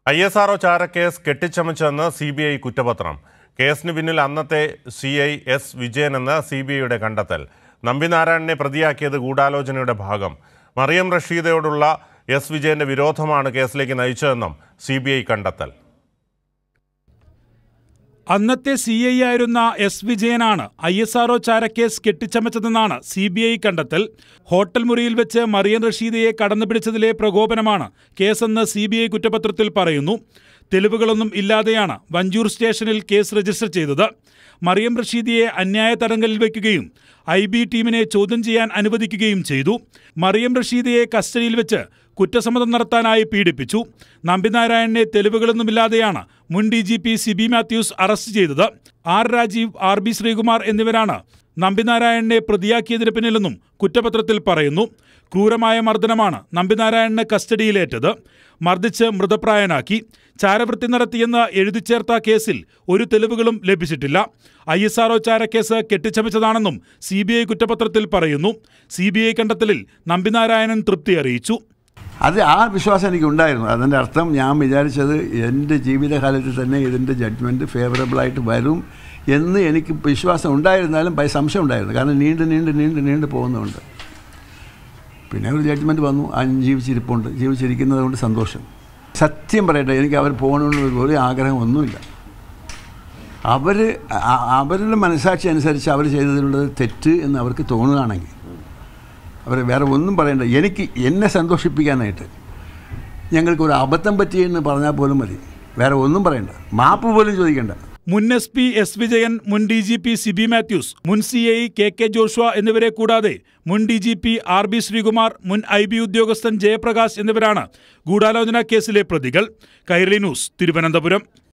ISRO ചാരക്കേസ് കെട്ടിച്ചമച്ചെന്ന് CBI കുറ്റപത്രം. കേസിന് പിന്നിൽ അന്നത്തെ CI S വിജയൻ എന്ന CBIയുടെ കണ്ടെത്തൽ. നമ്പിനാരായണനെ പ്രതിയാക്കിയത് ഗൂഢാലോചനയുടെ ഭാഗം. മറിയം റഷീദയോടുള്ള S വിജയന്റെ വിരോധമാണ് കേസിലേക്ക് നയിച്ചതെന്നും CBI കണ്ടെത്തൽ. അന്നത്തെ CI ആയിരുന്ന S വിജയനാണ് ISRO ചാരക്കേസ് കെട്ടിച്ചമച്ചതെന്നാണ് CBI കണ്ടെത്തൽ. ഹോട്ടൽ മുറിയിൽ വെച്ച് മറിയം റഷീദയെ കടന്നുപിടിച്ചതിലെ പ്രകോപനമാണ് കേസെന്ന് CBI കുറ്റപത്രത്തിൽ പറയുന്നു. തെളിവുകളൊന്നും ഇല്ലാതെയാണ് വഞ്ചൂർ സ്റ്റേഷനിൽ കേസ് രജിസ്റ്റർ ചെയ്തത്. മറിയം റഷീദയെ അന്യായ തടങ്കലിൽ വയ്ക്കുകയും IB ടീമിനെ ചോദ്യം ചെയ്യാൻ അനുവദിക്കുകയും ചെയ്തു. മറിയം റഷീദയെ കസ്റ്റഡിയിൽ വെച്ച് കുറ്റസമ്മതം നടത്താനായി പീഡിപ്പിച്ചു. നമ്പിനാരായണനെ തെളിവുകളൊന്നുമില്ലാതെയാണ് മുൻ DGP CB മാത്യൂസ് അറസ്റ്റ് ചെയ്തത്. R രാജീവ്, RB ശ്രീകുമാർ എന്നിവരാണ് നമ്പിനാരായണനെ പ്രതിയാക്കിയതിന് പിന്നിലെന്നും കുറ്റപത്രത്തിൽ പറയുന്നു. ക്രൂരമായ മർദ്ദനമാണ് നമ്പിനാരായണന് കസ്റ്റഡിയിലേറ്റത്. മർദ്ദിച്ച് മൃതപ്രായനാക്കി. ചാരവൃത്തി നടത്തിയെന്ന് എഴുതിച്ചേർത്ത കേസിൽ ഒരു തെളിവുകളും ലഭിച്ചിട്ടില്ല. ISRO ചാരക്കേസ് കെട്ടിച്ചമച്ചതാണെന്നും CBI കുറ്റപത്രത്തിൽ പറയുന്നു. CBI കണ്ടെത്തലിൽ നമ്പിനാരായണൻ തൃപ്തി അറിയിച്ചു. അത് ആ വിശ്വാസം എനിക്കുണ്ടായിരുന്നു. അതിൻ്റെ അർത്ഥം ഞാൻ വിചാരിച്ചത് എൻ്റെ ജീവിതകാലത്തിൽ തന്നെ ഇതിൻ്റെ ജഡ്ജ്മെൻറ്റ് ഫേവറബിളായിട്ട് വരും എന്ന് എനിക്ക് വിശ്വാസം ഉണ്ടായിരുന്നാലും സംശയം ഉണ്ടായിരുന്നു. കാരണം നീണ്ടു പോകുന്നുണ്ട്. പിന്നെ ഒരു ജഡ്ജ്മെൻറ്റ് വന്നു. ജീവിച്ചിരിപ്പുണ്ട്. ജീവിച്ചിരിക്കുന്നത് കൊണ്ട് സന്തോഷം. സത്യം പറയട്ടെ, എനിക്ക് അവർ പോകണമെന്നുള്ള ഒരു ആഗ്രഹമൊന്നുമില്ല. അവരുടെ മനസാക്ഷി അനുസരിച്ച് അവർ ചെയ്തതിലുള്ളത് തെറ്റ് എന്ന് അവർക്ക് തോന്നുകയാണെങ്കിൽ അവർ വേറെ ഒന്നും പറയണ്ട. എന്നെ സന്തോഷിപ്പിക്കാനായിട്ട് ഞങ്ങൾക്കൊരു അബദ്ധം പറ്റിയെന്ന് പറഞ്ഞാൽ പോലും മതി. വേറെ ഒന്നും പറയണ്ട. മാപ്പ് പോലും ചോദിക്കേണ്ട. മുൻ SP S വിജയൻ, മുൻ DGP CB മാത്യൂസ്, മുൻ CI KK ജോഷുവ എന്നിവരെ കൂടാതെ മുൻ DGP RB ശ്രീകുമാർ, മുൻ IB ഉദ്യോഗസ്ഥൻ ജയപ്രകാശ് എന്നിവരാണ് ഗൂഢാലോചന കേസിലെ പ്രതികൾ. കൈരളി ന്യൂസ്, തിരുവനന്തപുരം.